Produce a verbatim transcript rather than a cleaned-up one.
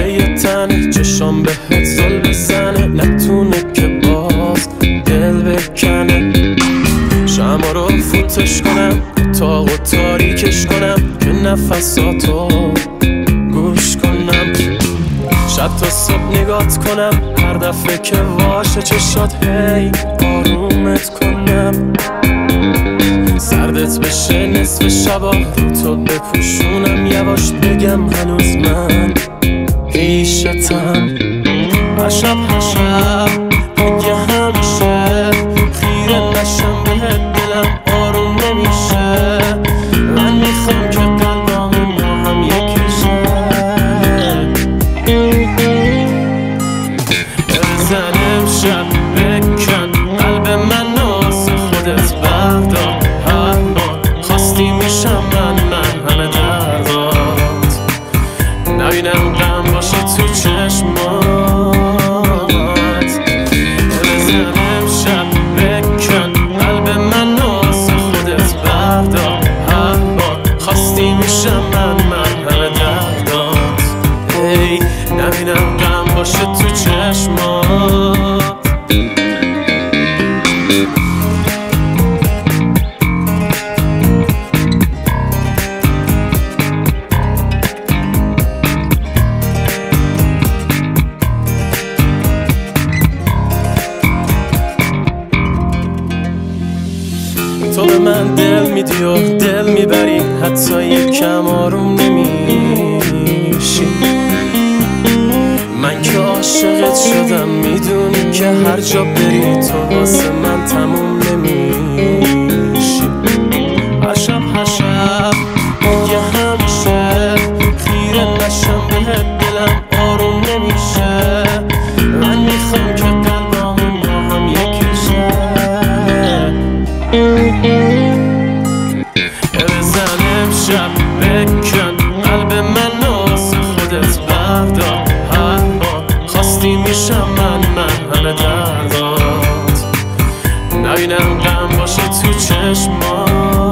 یه تنه چشام بهت زل بزنه، نتونه که باز دل بکنه. شمع رو فوتش کنم، اتاق و تاریکش کنم که نفساتو گوش کنم. شب تا صبح نگات کنم، هر دفعه که واشه چشات هی آرومت کنم. سردت بشه نصف شبا رو تو بپوشونم، یواش بگم هنوز من پیشتم. هشب هشب بگه همیشه خیره نشم بهت، دلم آروم نمیشه. من میخوام که قلبامون با هم یکی شه. بزن امشب بکن قلب من واسه خودت بردار، هر بار خواستی میشم من من همه دردات. نبینم غم باشه تو چشمات. بزن امشب بکن قلب من واسه خودت بردار، هر بار خواستی میشم من من همه دردات. ای نبینم غم باشه تو چشمات. تو به من دل میدی و دل میبری، حتی یکم آروم نمیشی. من که عاشقت شدم، میدونی که هر جا بری تو واسه من تموم نمیشی. هر شب هر شب میگه همیشه خیره نشم بهت، دلم آروم نمیشه. من میخوام که قلبامون با هم یکی شه. بزن امشب بکن قلب من واسه خودت بردار، هر بار خواستی میشم من من همه دردات. نبینم غم باشه تو چشمات.